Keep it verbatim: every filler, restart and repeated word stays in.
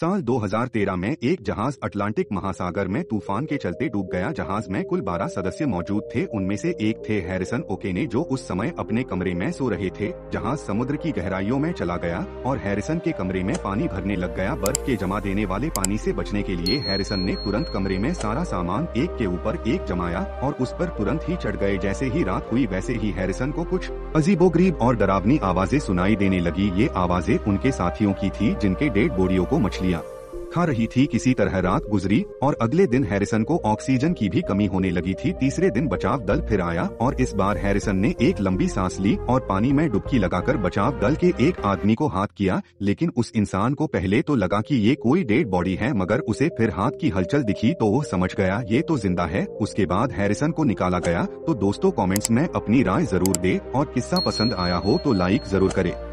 साल दो हज़ार तेरह में एक जहाज अटलांटिक महासागर में तूफान के चलते डूब गया। जहाज में कुल बारह सदस्य मौजूद थे। उनमें से एक थे हैरिसन ओकेने, जो उस समय अपने कमरे में सो रहे थे। जहाज समुद्र की गहराइयों में चला गया और हैरिसन के कमरे में पानी भरने लग गया। बर्फ के जमा देने वाले पानी से बचने के लिए हैरिसन ने तुरंत कमरे में सारा सामान एक के ऊपर एक जमाया और उस पर तुरंत ही चढ़ गए। जैसे ही रात हुई वैसे ही हैरिसन को कुछ अजीबोगरीब और डरावनी आवाजें सुनाई देने लगी। ये आवाजें उनके साथियों की थी जिनके डेड बॉडियों को मछलियाँ खा रही थी। किसी तरह रात गुजरी और अगले दिन हैरिसन को ऑक्सीजन की भी कमी होने लगी थी। तीसरे दिन बचाव दल फिर आया और इस बार हैरिसन ने एक लंबी सांस ली और पानी में डुबकी लगाकर बचाव दल के एक आदमी को हाथ किया। लेकिन उस इंसान को पहले तो लगा कि ये कोई डेड बॉडी है, मगर उसे फिर हाथ की हलचल दिखी तो वो समझ गया ये तो जिंदा है। उसके बाद हैरिसन को निकाला गया। तो दोस्तों, कॉमेंट्स में अपनी राय जरूर दे और किस्सा पसंद आया हो तो लाइक जरूर करे।